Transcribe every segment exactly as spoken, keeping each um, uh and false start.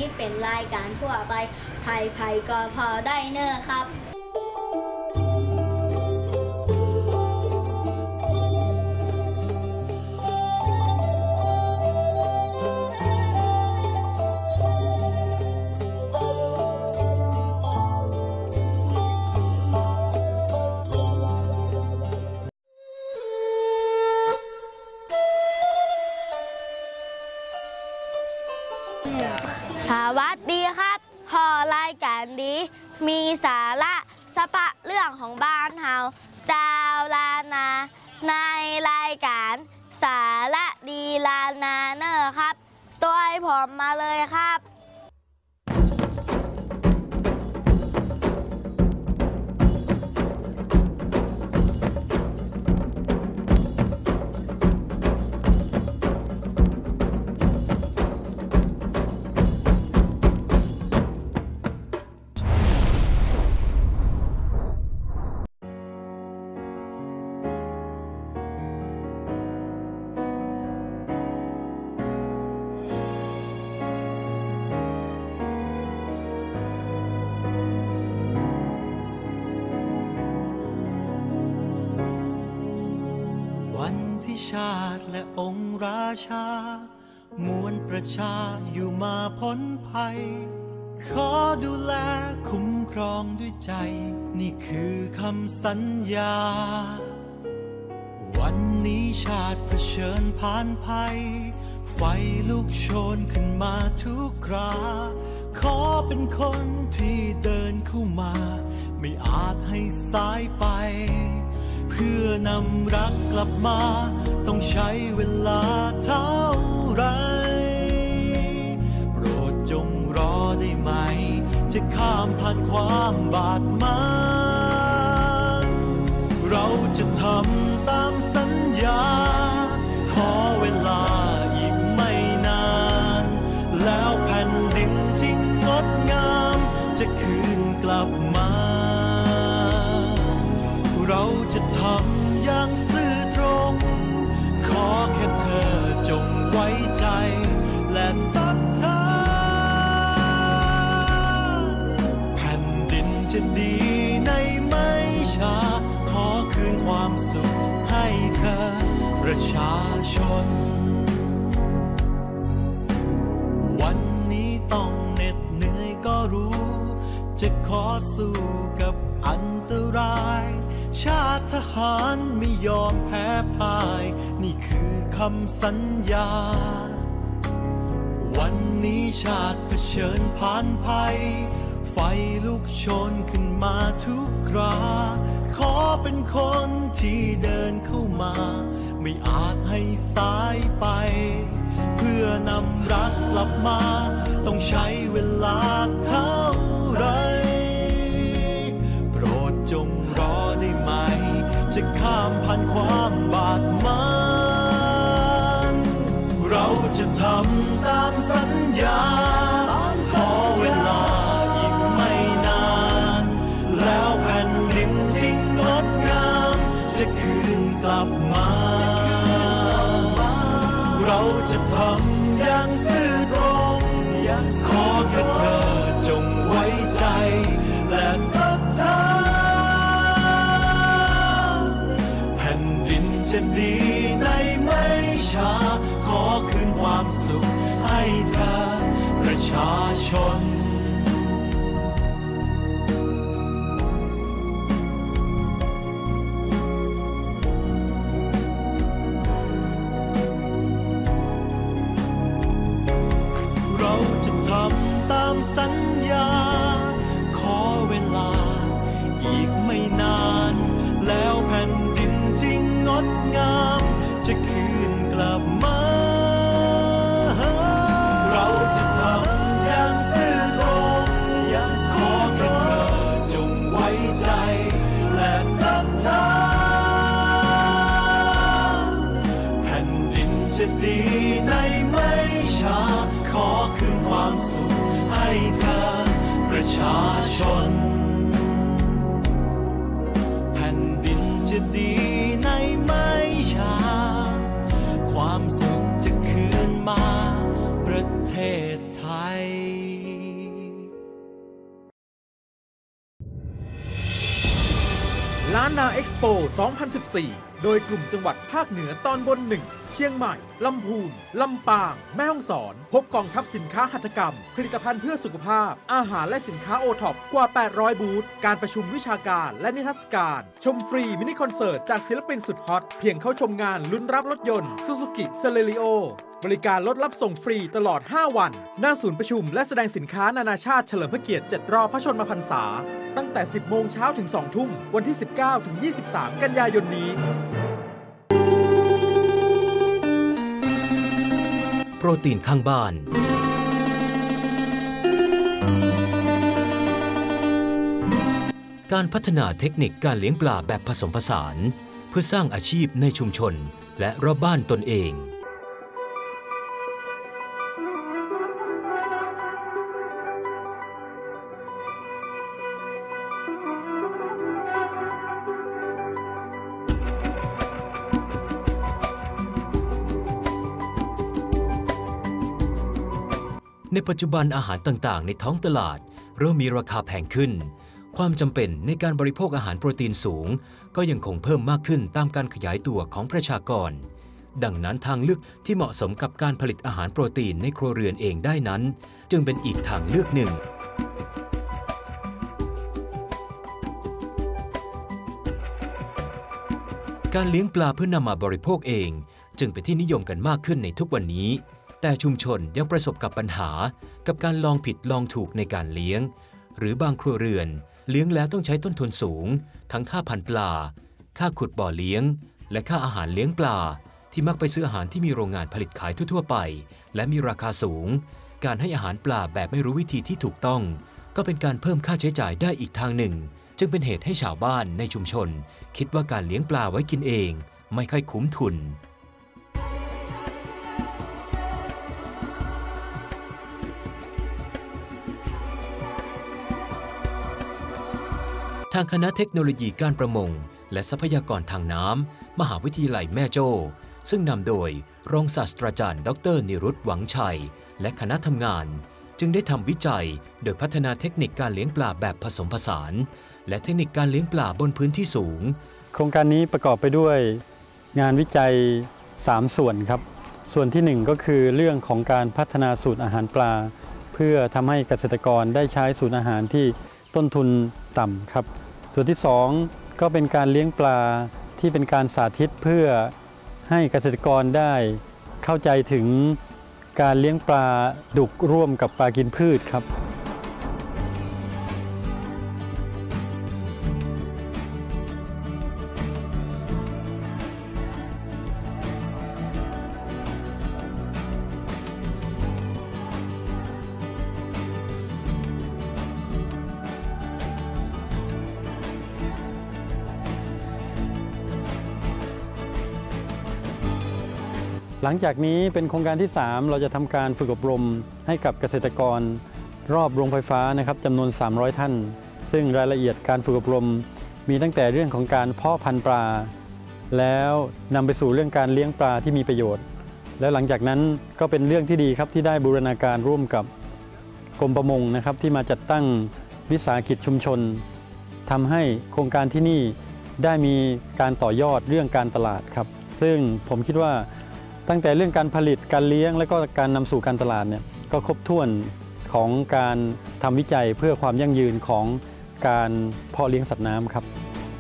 เป็นรายการทั่วไปไผ่ไผ่ก็พอได้เนอะครับสวัสดีครับพอรายการดีมีสาระสปะเรื่องของบ้านเฮาเจ้าลานาในรายการสาระดีลานาเนอร์ครับตัวให้ผมมาเลยครับชาติและองค์ราชามวลประชาอยู่มาพ้นภัยขอดูแลคุ้มครองด้วยใจนี่คือคำสัญญาวันนี้ชาติเผชิญผ่านภัยไฟลุกโชนขึ้นมาทุกคราขอเป็นคนที่เดินเข้ามาไม่อาจให้สายไปเพื่อนำรักกลับมาต้องใช้เวลาเท่าไรโปรดจงรอได้ไหมจะข้ามผ่านความบาดหมางเราจะทำตามสัญญาขอเวลาอีกไม่นานแล้วแผ่นดินที่งดงามจะคืนกลับมาเราจะทำอย่างซื่อตรงขอแค่เธอจงไว้ใจและศรัทธาแผ่นดินจะดีในไม่ช้าขอคืนความสุขให้เธอประชาชนวันนี้ต้องเหน็ดเหนื่อยก็รู้จะขอสู้กับอันตรายชาติทหารไม่ยอมแพ้พ่ายนี่คือคำสัญญาวันนี้ชาติเผชิญผ่านภัยไฟลุกโชนขึ้นมาทุกคราขอเป็นคนที่เดินเข้ามาไม่อาจให้สายไปเพื่อนำรักกลับมาต้องใช้เวลาเท่าไรโปรดจงรอได้ไหมจะข้ามผ่านความบาดหมางเราจะทำตามสัญญาขอเวลาอีกไม่นานแล้วแผ่นดินที่งดงามจะคืนกลับมาเราจะทำอย่างซื่อตรงขอแค่เธอจงไว้ใจและศรัทธาแผ่นดินจะดีในไม่ช้าขอคืนความสุขให้เธอประชาชนเราจะทำตามสัญญาขอเวลาอีกไม่นานแล้วแผ่นดินที่งดงามจะคืนกลับมาเราจะทำอย่างซื่อตรงขอแค่เธอจงไว้ใจและศรัทธาแผ่นดินจะดีในไม่ช้าขอคืนความสุขให้เธอประชาชนแผ่นดินจะดีในไม่ช้าความสุขจะคืนมาประเทศไทยโป สองพันสิบสี่ โดยกลุ่มจังหวัดภาคเหนือตอนบนหนึ่งเชียงใหม่ ลำพูน ลำปาง แม่ฮ่องสอน พบกองทัพสินค้าหัตถกรรม ผลิตภัณฑ์เพื่อสุขภาพ อาหารและสินค้าโอท็อปกว่า แปดร้อย บูธ การประชุมวิชาการและนิทรรศการ ชมฟรีมินิคอนเสิร์ตจากศิลปินสุดฮอต เพียงเข้าชมงานลุ้นรับรถยนต์ Suzuki Celerio บริการรถรับส่งฟรีตลอด ห้า วัน หน้าศูนย์ประชุมและแสดงสินค้านานาชาติเฉลิมพระเกียรติ เจ็ด รอบพระชนมพรรษา ตั้งแต่ สิบ โมงเช้าถึง สอง ทุ่ม วันที่ สิบเก้าถึงยี่สิบสาม กันยายนนี้โปรตีนข้างบ้านการพัฒนาเทคนิคการเลี้ยงปลาแบบผสมผสานเพื่อสร้างอาชีพในชุมชนและรอบบ้านตนเองในปัจจุบันอาหารต่างๆในท้องตลาดเริ่มมีราคาแพงขึ้นความจำเป็นในการบริโภคอาหารโปรตีนสูงก็ยังคงเพิ่มมากขึ้นตามการขยายตัวของประชากรดังนั้นทางเลือกที่เหมาะสมกับการผลิตอาหารโปรตีนในครัวเรือนเองได้นั้นจึงเป็นอีกทางเลือกหนึ่งการเลี้ยงปลาเพื่อนำมาบริโภคเองจึงเป็นที่นิยมกันมากขึ้นในทุกวันนี้แต่ชุมชนยังประสบกับปัญหากับการลองผิดลองถูกในการเลี้ยงหรือบางครัวเรือนเลี้ยงแล้วต้องใช้ต้นทุนสูงทั้งค่าพันธุ์ปลาค่าขุดบ่อเลี้ยงและค่าอาหารเลี้ยงปลาที่มักไปซื้ออาหารที่มีโรงงานผลิตขายทั่วๆไปและมีราคาสูงการให้อาหารปลาแบบไม่รู้วิธีที่ถูกต้องก็เป็นการเพิ่มค่าใช้จ่ายได้อีกทางหนึ่งจึงเป็นเหตุให้ชาวบ้านในชุมชนคิดว่าการเลี้ยงปลาไว้กินเองไม่ค่อยคุ้มทุนทางคณะเทคโนโลยีการประมงและทรัพยากรทางน้ำมหาวิทยาลัยแม่โจ้ซึ่งนำโดยรองศาสตราจารย์ดรนิรุตหวังชัยและคณะทำงานจึงได้ทำวิจัยโดยพัฒนาเทคนิคการเลี้ยงปลาแบบผสมผสานและเทคนิคการเลี้ยงปลาบนพื้นที่สูงโครงการนี้ประกอบไปด้วยงานวิจัยสามส่วนครับส่วนที่หนึ่งก็คือเรื่องของการพัฒนาสูตรอาหารปลาเพื่อทำให้เกษตรกรได้ใช้สูตรอาหารที่ต้นทุนต่ำครับส่วนที่สองก็เป็นการเลี้ยงปลาที่เป็นการสาธิตเพื่อให้เกษตรกรได้เข้าใจถึงการเลี้ยงปลาดุกร่วมกับปลากินพืชครับหลังจากนี้เป็นโครงการที่สามเราจะทำการฝึกอบรมให้กับเกษตรกรรอบโรงไฟฟ้านะครับจำนวนสามร้อยท่านซึ่งรายละเอียดการฝึกอบรมมีตั้งแต่เรื่องของการเพาะพันธุ์ปลาแล้วนำไปสู่เรื่องการเลี้ยงปลาที่มีประโยชน์แล้วหลังจากนั้นก็เป็นเรื่องที่ดีครับที่ได้บูรณาการร่วมกับกรมประมงนะครับที่มาจัดตั้งวิสาหกิจชุมชนทำให้โครงการที่นี่ได้มีการต่อยอดเรื่องการตลาดครับซึ่งผมคิดว่าตั้งแต่เรื่องการผลิตการเลี้ยงและก็การนำสู่การตลาดเนี่ยก็ครบถ้วนของการทำวิจัยเพื่อความยั่งยืนของการเพาะเลี้ยงสัตว์น้ำครับ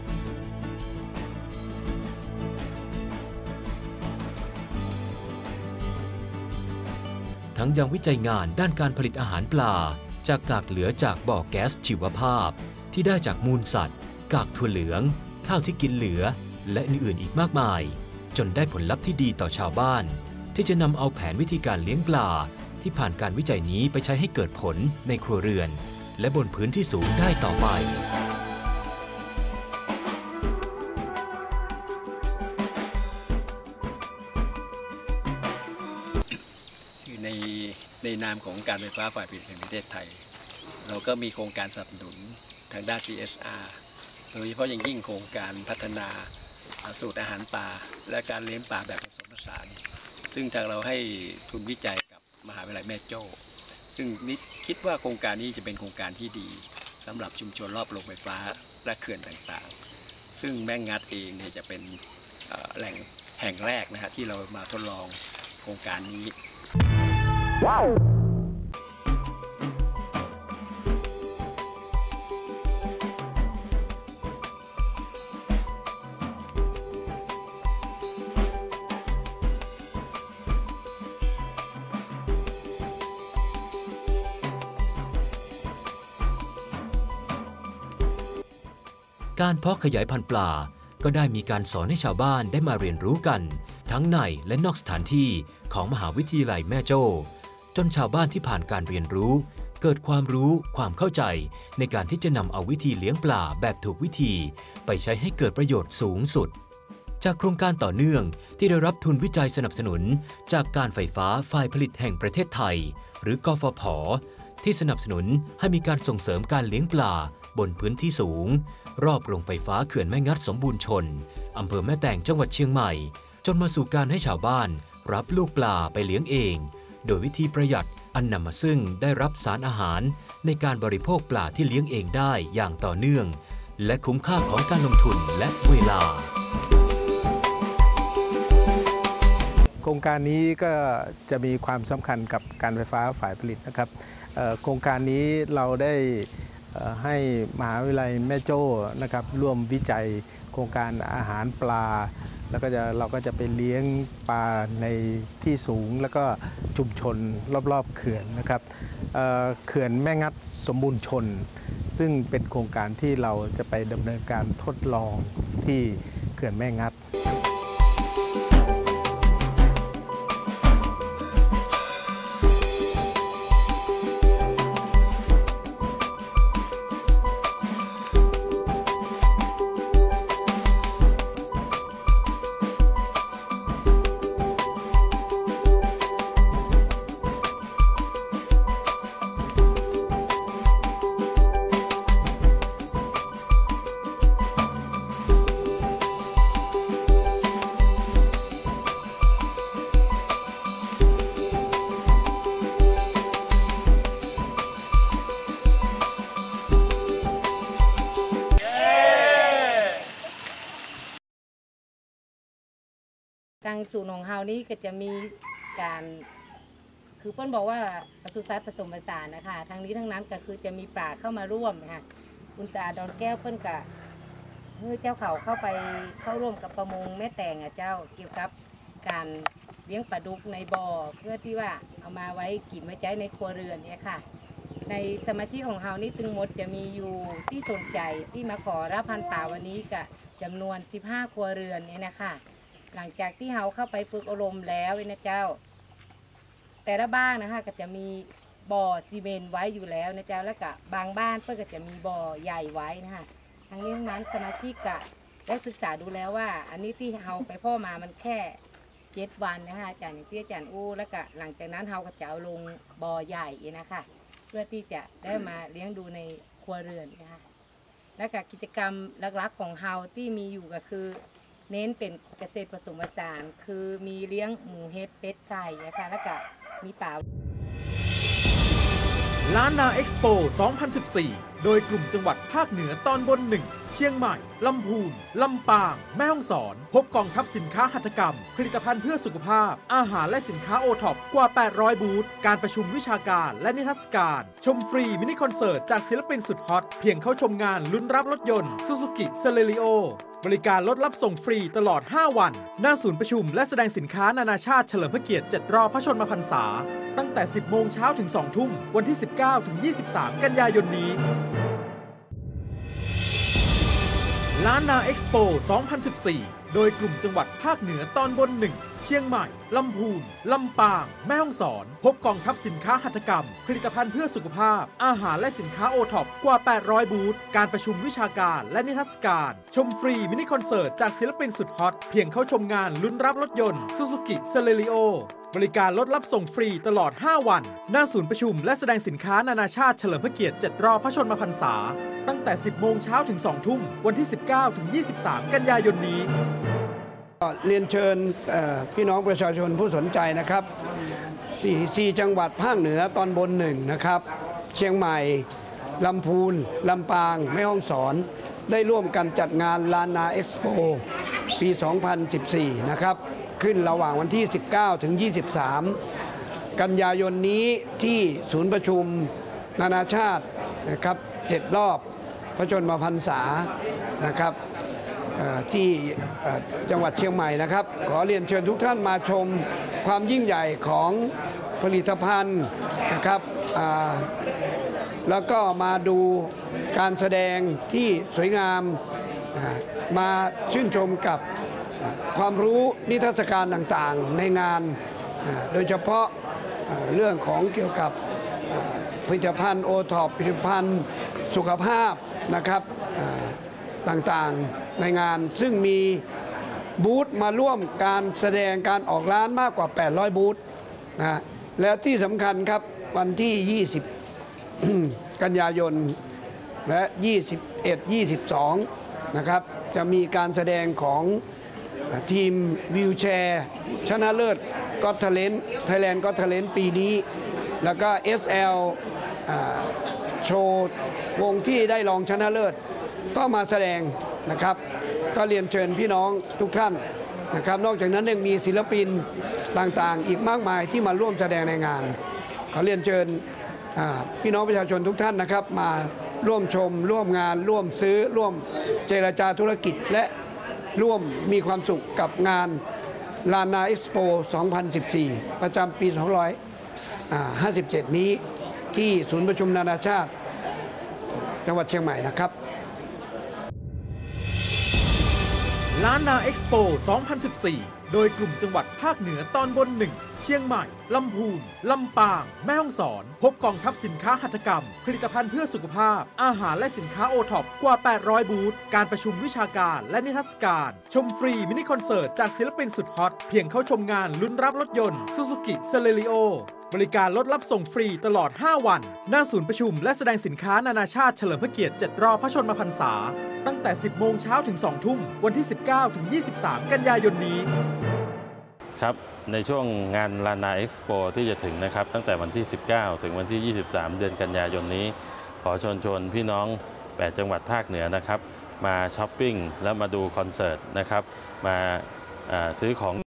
ทั้งยังวิจัยงานด้านการผลิตอาหารปลาจากกากเหลือจากบ่อแก๊สชีวภาพที่ได้จากมูลสัตว์กากถั่วเหลืองข้าวที่กินเหลือและอื่นๆอีกมากมายจนได้ผลลัพธ์ที่ดีต่อชาวบ้านที่จะนำเอาแผนวิธีการเลี้ยงปลาที่ผ่านการวิจัยนี้ไปใช้ให้เกิดผลในครัวเรือนและบนพื้นที่สูงได้ต่อไปคือในในนามของการไฟฟ้าฝ่ายผลิตแห่งประเทศไทยเราก็มีโครงการสนับสนุนทางด้าน ซี เอส อาร์ โดยเฉพาะอย่างยิ่งโครงการพัฒนาสูตรอาหารปลาและการเลี้ยงปลาแบบผสมผสานซึ่งทางเราให้ทุนวิจัยกับมหาวิทยาลัยแม่โจ้ซึ่งคิดว่าโครงการนี้จะเป็นโครงการที่ดีสำหรับชุมชนรอบโรงไฟฟ้าและเขื่อนต่างๆซึ่งแม่งัดเองเนี่ยจะเป็นแหล่งแห่งแรกนะฮะที่เรามาทดลองโครงการนี้ wow. การเพาะขยายพันธุ์ปลาก็ได้มีการสอนให้ชาวบ้านได้มาเรียนรู้กันทั้งในและนอกสถานที่ของมหาวิทยาลัยแม่โจ้จนชาวบ้านที่ผ่านการเรียนรู้เกิดความรู้ความเข้าใจในการที่จะนำเอาวิธีเลี้ยงปลาแบบถูกวิธีไปใช้ให้เกิดประโยชน์สูงสุดจากโครงการต่อเนื่องที่ได้รับทุนวิจัยสนับสนุนจากการไฟฟ้าฝ่ายผลิตแห่งประเทศไทยหรือกฟผ.ที่สนับสนุนให้มีการส่งเสริมการเลี้ยงปลาบนพื้นที่สูงรอบโรงไฟฟ้าเขื่อนแม่งัดสมบูรณ์ชนอำเภอแม่แตงจังหวัดเชียงใหม่จนมาสู่การให้ชาวบ้านรับลูกปลาไปเลี้ยงเองโดยวิธีประหยัดอันนำมาซึ่งได้รับสารอาหารในการบริโภคปลาที่เลี้ยงเองได้อย่างต่อเนื่องและคุ้มค่าของการลงทุนและเวลาโครงการนี้ก็จะมีความสำคัญกับการไฟฟ้าฝ่ายผลิตนะครับโครงการนี้เราได้ให้มหาวิทยาลัยแม่โจ้นะครับร่วมวิจัยโครงการอาหารปลาแล้วก็จะเราก็จะไปเลี้ยงปลาในที่สูงแล้วก็ชุมชนรอบๆเขื่อนนะครับ เ, เขื่อนแม่งัดสมบูรณ์ชนซึ่งเป็นโครงการที่เราจะไปดำเนินการทดลองที่เขื่อนแม่งัดทางศูนย์ของเฮานี้ก็จะมีการคือเปิ้ลบอกว่าปศุสัตว์ผสมผสานนะคะทางนี้ทั้งนั้นก็คือจะมีปลาเข้ามาร่วมนะคะคุณตาดอนแก้วเปิ้ลกับเฮ้ยเจ้าเขาเข้าไปเข้าร่วมกับประมงแม่แตงอ่ะเจ้าเกี่ยวกับการเลี้ยงปลาดุกในบ่อเพื่อที่ว่าเอามาไว้กินไว้ใช้ในครัวเรือนเนี่ยค่ะในสมาชิกของเฮานี่ตึงหมดจะมีอยู่ที่สนใจที่มาขอรับพันธุ์ปลาวันนี้กับจำนวนสิบห้าครัวเรือนเนี่ยนะคะหลังจากที่เฮาเข้าไปฝึกอบรมแล้วนะเจ้าแต่ละบ้านนะคะก็จะมีบ่อซีเมนต์ไว้อยู่แล้วนะเจ้าแล้วก็บางบ้านเพื่อก็จะมีบ่อใหญ่ไว้นะคะทั้งนี้ทั้งนั้นสมาชิกก็ได้ศึกษาดูแล้วว่าอันนี้ที่เฮาไปพ่อมามันแค่เจ็ดวันนะคะอาจารย์อย่างที่อาจารย์อู้แล้วก็หลังจากนั้นเฮาก็จะเอาลงบ่อใหญ่นะคะเพื่อที่จะได้มาเลี้ยงดูในครัวเรือนนะคะแล้วก็กิจกรรมหลักๆของเฮาที่มีอยู่ก็คือเน้นเป็นเกษตรผสมผสานคือมีเลี้ยงหมูเห็ดเป็ดไก่นะคะแล้วก็มีป่าล้านนาเอ็กซ์โป สองพันสิบสี่ โดยกลุ่มจังหวัดภาคเหนือตอนบนหนึ่งเชียงใหม่ลำพูนลำปางแม่ฮ่องสอนพบกองทัพสินค้าหัตถกรรมผลิตภัณฑ์เพื่อสุขภาพอาหารและสินค้าโอท็อปกว่าแปดร้อยบูธการประชุมวิชาการและนิทรรศการชมฟรีมินิคอนเสิร์ตจากศิลปินสุดฮอตเพียงเข้าชมงานลุ้นรับรถยนต์ Suzuki Celerio บริการลดรับส่งฟรีตลอดห้าวันหน้าศูนย์ประชุมและแสดงสินค้านานาชาติเฉลิมพระเกียรติเจ็ดรอบพระชนมพรรษาตั้งแต่สิบโมงเช้าถึงสองทุ่มวันที่สิบเก้าถึงยี่สิบสามกันยายนนี้ล้านนาเอ็กซ์โป สองพันสิบสี่ โดยกลุ่มจังหวัดภาคเหนือตอนบนหนึ่งเชียงใหม่ลำพูนลำปางแม่ฮ่องสอนพบกองทัพสินค้าหัตถกรรมผลิตภัณฑ์เพื่อสุขภาพอาหารและสินค้าโอท็อปกว่าแปดร้อยบูธการประชุมวิชาการและนิทรรศการชมฟรีมินิคอนเสิร์ตจากศิลปินสุดฮอตเพียงเข้าชมงานลุ้นรับรถยนต์ Suzuki Celerio บริการลดรับส่งฟรีตลอดห้าวันหน้าศูนย์ประชุมและแสดงสินค้านานาชาติเฉลิมพระเกียรติเจ็ดรอบพระชนมพรรษาตั้งแต่สิบโมงเช้าถึงสองทุ่มวันที่สิบเก้าถึงยี่สิบสามกันยายนนี้เรียนเชิญพี่น้องประชาชนผู้สนใจนะครับสี่จังหวัดภาคเหนือตอนบนหนึ่งนะครับเชียงใหม่ลำพูนลำปางแม่ฮ่องสอนได้ร่วมกันจัดงานลานาเอ็กซ์โปปี สองพันสิบสี่ นะครับขึ้นระหว่างวันที่ สิบเก้า ถึง ยี่สิบสาม กันยายนนี้ที่ศูนย์ประชุมนานาชาตินะครับเจ็ดรอบพระชนมพรรษานะครับที่จังหวัดเชียงใหม่นะครับขอเรียนเชิญทุกท่านมาชมความยิ่งใหญ่ของผลิตภัณฑ์นะครับแล้วก็มาดูการแสดงที่สวยงามมาชื่นชมกับความรู้นิทรรศการต่างๆในงานโดยเฉพาะเรื่องของเกี่ยวกับผลิตภัณฑ์โอท็อปผลิตภัณฑ์สุขภาพนะครับต่างๆในงานซึ่งมีบูธมาร่วมการแสดงการออกร้านมากกว่า แปดร้อย บูธนะและที่สำคัญครับวันที่ ยี่สิบ กันยายนและ ยี่สิบเอ็ด ยี่สิบสอง นะครับจะมีการแสดงของทีมวิวแชร์ชนะเลิศก็อตเทเลนต์ไทยแลนด์ก็อตเทเลนต์ปีนี้แล้วก็ เอส แอล โชว์วงที่ได้รองชนะเลิศก็มาแสดงนะครับก็เรียนเชิญพี่น้องทุกท่านนะครับนอกจากนั้นยังมีศิลปินต่างๆอีกมากมายที่มาร่วมแสดงในงานขอเรียนเชิญพี่น้องประชาชนทุกท่านนะครับมาร่วมชมร่วมงานร่วมซื้อร่วมเจรจาธุรกิจและร่วมมีความสุขกับงานลานาเอ็กซ์โป สองพันสิบสี่ ประจำปี สองพันห้าร้อยห้าสิบเจ็ด นี้ที่ศูนย์ประชุมนานาชาติจังหวัดเชียงใหม่นะครับลานาเอ็กซ์โป สองพันสิบสี่ โดยกลุ่มจังหวัดภาคเหนือตอนบนหนึ่งเชียงใหม่ลำพูนลำปางแม่ฮ่องสอนพบกองทัพสินค้าหัตถกรรมผลิตภัณฑ์เพื่อสุขภาพอาหารและสินค้าโอท็อปกว่า แปดร้อย บูธการประชุมวิชาการและนิทรรศการชมฟรีมินิคอนเสิร์ตจากศิลปินสุดฮอตเพียงเข้าชมงานลุ้นรับรถยนต์ซูซูกิเซเลริโอบริการลดรับส่งฟรีตลอดห้าวันหน้าศูนย์ประชุมและแสดงสินค้านานาชาติเฉลิมพระเกียรติเจ็ดรอบพระชนมพรรษาตั้งแต่ สิบโมงเช้าถึง สองทุ่มวันที่ สิบเก้า ถึง ยี่สิบสาม กันยายนนี้ครับในช่วงงานลานาเอ็กซ์โปที่จะถึงนะครับตั้งแต่วันที่ สิบเก้า ถึงวันที่ ยี่สิบสาม เดือนกันยายนนี้ขอเชิญชวนพี่น้อง แปด จังหวัดภาคเหนือนะครับมาช้อปปิ้งแล้วมาดูคอนเสิร์ตนะครับมาซื้อของ